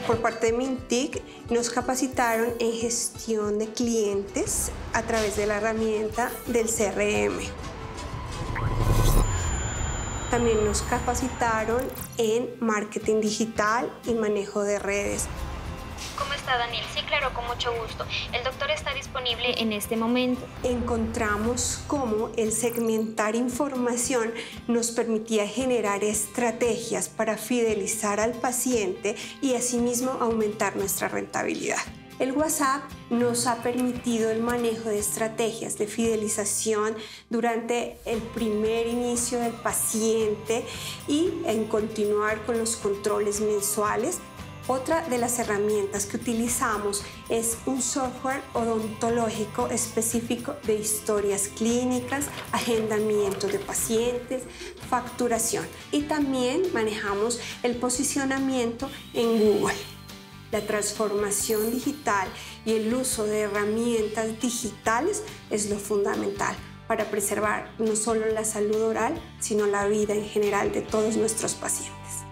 Por parte de Mintic nos capacitaron en gestión de clientes a través de la herramienta del CRM. También nos capacitaron en marketing digital y manejo de redes. ¿Cómo está, Daniel? Sí, claro, con mucho gusto. El doctor está disponible en este momento. Encontramos cómo el segmentar información nos permitía generar estrategias para fidelizar al paciente y asimismo aumentar nuestra rentabilidad. El WhatsApp nos ha permitido el manejo de estrategias de fidelización durante el primer inicio del paciente y en continuar con los controles mensuales. Otra de las herramientas que utilizamos es un software odontológico específico de historias clínicas, agendamiento de pacientes, facturación, y también manejamos el posicionamiento en Google. La transformación digital y el uso de herramientas digitales es lo fundamental para preservar no solo la salud oral, sino la vida en general de todos nuestros pacientes.